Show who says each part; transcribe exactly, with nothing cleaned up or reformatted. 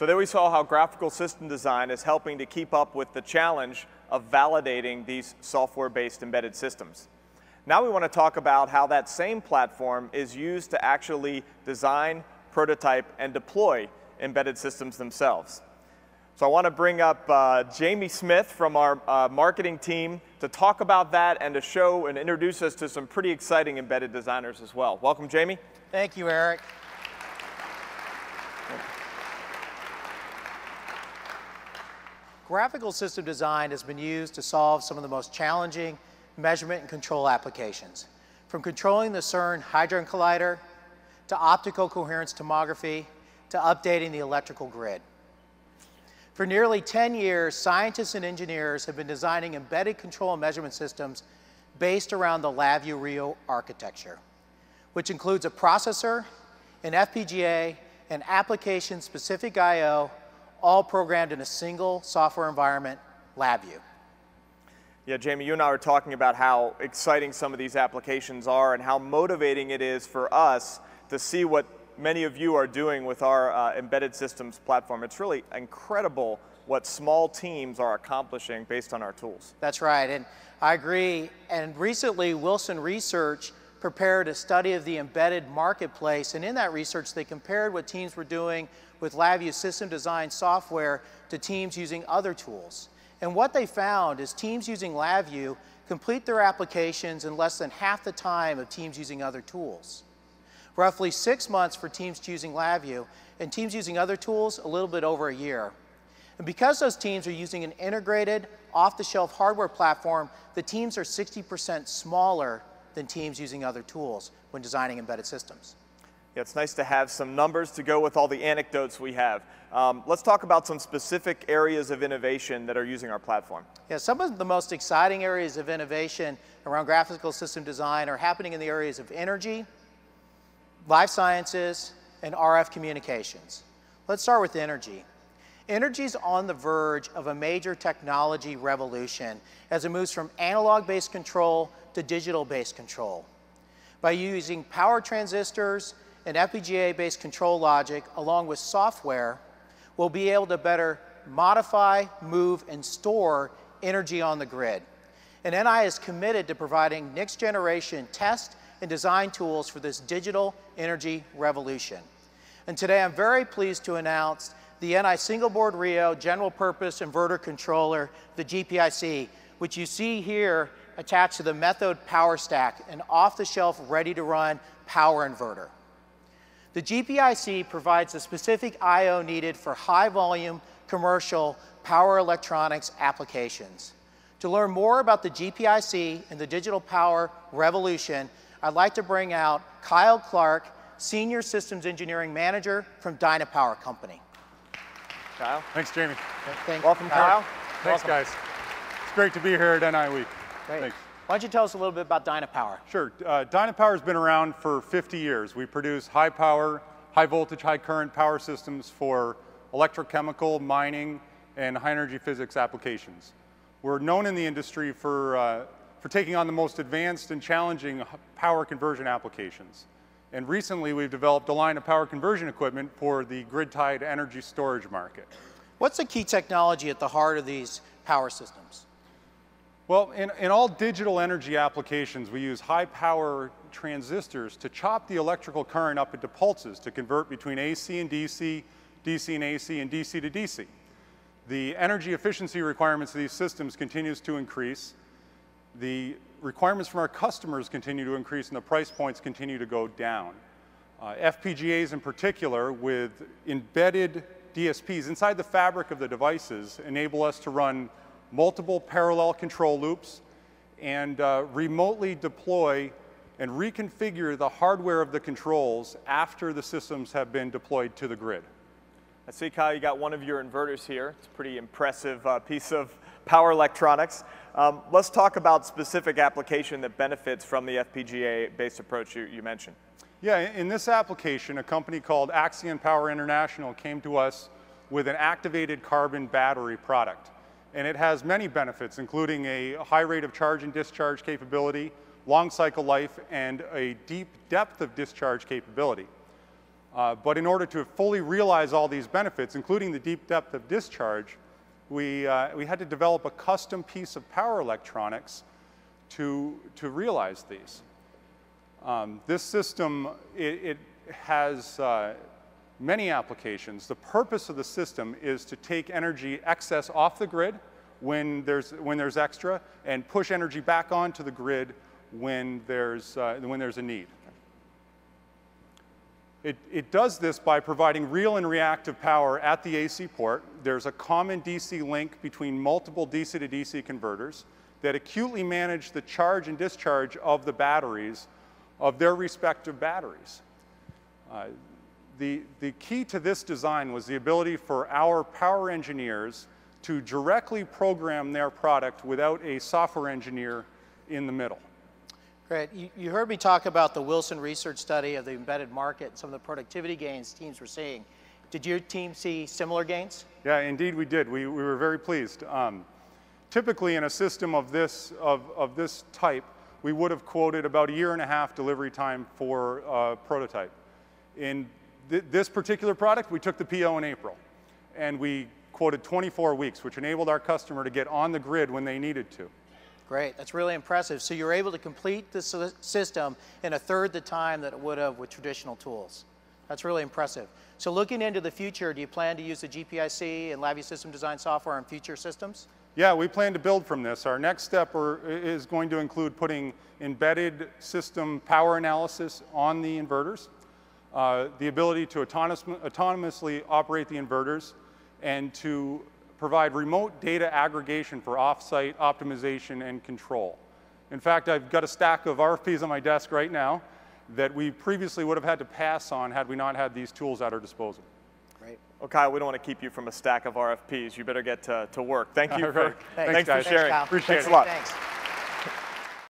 Speaker 1: So there we saw how graphical system design is helping to keep up with the challenge of validating these software-based embedded systems. Now we want to talk about how that same platform is used to actually design, prototype, and deploy embedded systems themselves. So I want to bring up uh, Jamie Smith from our uh, marketing team to talk about that and to show and introduce us to some pretty exciting embedded designers as well. Welcome, Jamie.
Speaker 2: Thank you, Eric. Graphical system design has been used to solve some of the most challenging measurement and control applications, from controlling the CERN Hadron Collider to optical coherence tomography to updating the electrical grid. For nearly ten years, scientists and engineers have been designing embedded control and measurement systems based around the LabVIEW Rio architecture, which includes a processor, an F P G A, and application-specific I O, all programmed in a single software environment, LabVIEW.
Speaker 1: Yeah, Jamie, you and I were talking about how exciting some of these applications are and how motivating it is for us to see what many of you are doing with our uh, embedded systems platform. It's really incredible what small teams are accomplishing based on our tools.
Speaker 2: That's right, and I agree. And recently, Wilson Research prepared a study of the embedded marketplace, and in that research, they compared what teams were doing with LabVIEW system design software to teams using other tools. And what they found is teams using LabVIEW complete their applications in less than half the time of teams using other tools. Roughly six months for teams using LabVIEW, and teams using other tools a little bit over a year. And because those teams are using an integrated, off-the-shelf hardware platform, the teams are sixty percent smaller than teams using other tools when designing embedded systems.
Speaker 1: Yeah, it's nice to have some numbers to go with all the anecdotes we have. Um, let's talk about some specific areas of innovation that are using our platform.
Speaker 2: Yeah, some of the most exciting areas of innovation around graphical system design are happening in the areas of energy, life sciences, and R F communications. Let's start with energy. Energy is on the verge of a major technology revolution as it moves from analog-based control to digital-based control. By using power transistors and F P G A-based control logic along with software, we'll be able to better modify, move, and store energy on the grid. And N I is committed to providing next-generation test and design tools for this digital energy revolution. And today I'm very pleased to announce the N I Single Board Rio General Purpose Inverter Controller, the G P I C, which you see here attached to the Methode Power Stack, an off-the-shelf, ready-to-run power inverter. The G P I C provides the specific I O needed for high-volume commercial power electronics applications. To learn more about the G P I C and the digital power revolution, I'd like to bring out Kyle Clark, Senior Systems Engineering Manager from Dynapower Company.
Speaker 1: Kyle.
Speaker 3: Thanks, Jamie.
Speaker 2: Thank
Speaker 1: Welcome, Kyle.
Speaker 3: Thanks,
Speaker 1: Welcome.
Speaker 3: guys. It's great to be here at N I Week.
Speaker 2: Great.
Speaker 3: Thanks.
Speaker 2: Why don't you tell us a little bit about Dynapower?
Speaker 3: Sure. Uh, Dynapower has been around for fifty years. We produce high power, high voltage, high current power systems for electrochemical, mining, and high energy physics applications. We're known in the industry for, uh, for taking on the most advanced and challenging power conversion applications. And recently, we've developed a line of power conversion equipment for the grid-tied energy storage market.
Speaker 2: What's the key technology at the heart of these power systems?
Speaker 3: Well, in, in all digital energy applications, we use high-power transistors to chop the electrical current up into pulses to convert between A C and D C, D C and A C, and D C to D C. The energy efficiency requirements of these systems continues to increase. The requirements from our customers continue to increase, and the price points continue to go down. Uh, F P G As in particular, with embedded D S Ps inside the fabric of the devices, enable us to run multiple parallel control loops and uh, remotely deploy and reconfigure the hardware of the controls after the systems have been deployed to the grid.
Speaker 1: I see, Kyle, you got one of your inverters here. It's a pretty impressive uh, piece of power electronics. Um, let's talk about specific application that benefits from the F P G A-based approach you, you mentioned.
Speaker 3: Yeah, in this application, a company called Axion Power International came to us with an activated carbon battery product. And it has many benefits, including a high rate of charge and discharge capability, long cycle life, and a deep depth of discharge capability. Uh, but in order to fully realize all these benefits, including the deep depth of discharge, we, uh, we had to develop a custom piece of power electronics to, to realize these. Um, this system, it, it has uh, many applications. The purpose of the system is to take energy excess off the grid when there's, when there's extra, and push energy back onto the grid when there's, uh, when there's a need. It, it does this by providing real and reactive power at the A C port. There's a common D C link between multiple D C to D C converters that acutely manage the charge and discharge of the batteries of their respective batteries. Uh, the, the key to this design was the ability for our power engineers to directly program their product without a software engineer in the middle.
Speaker 2: Great. You, you heard me talk about the Wilson research study of the embedded market and some of the productivity gains teams were seeing. Did your team see similar gains?
Speaker 3: Yeah, indeed we did. We, we were very pleased. Um, typically in a system of this, of, of this type, we would have quoted about a year and a half delivery time for a prototype. In th this particular product, we took the P O in April, and we quoted twenty-four weeks, which enabled our customer to get on the grid when they needed to.
Speaker 2: Great, that's really impressive. So you were able to complete the system in a third the time that it would have with traditional tools. That's really impressive. So looking into the future, do you plan to use the G P I C and LabVIEW system design software on future systems?
Speaker 3: Yeah, we plan to build from this. Our next step are, is going to include putting embedded system power analysis on the inverters, uh, the ability to autonomous, autonomously operate the inverters, and to provide remote data aggregation for off-site optimization and control. In fact, I've got a stack of R F Ps on my desk right now that we previously would have had to pass on had we not had these tools at our disposal.
Speaker 2: Great.
Speaker 1: Well, Kyle, we don't want to keep you from a stack of R F Ps. You better get to, to work. Thank you for,
Speaker 3: Right.
Speaker 1: thanks,
Speaker 3: Thanks,
Speaker 1: for
Speaker 3: guys.
Speaker 1: sharing.
Speaker 2: Thanks,
Speaker 1: Appreciate
Speaker 2: Thanks,
Speaker 1: it a lot.
Speaker 2: Thanks.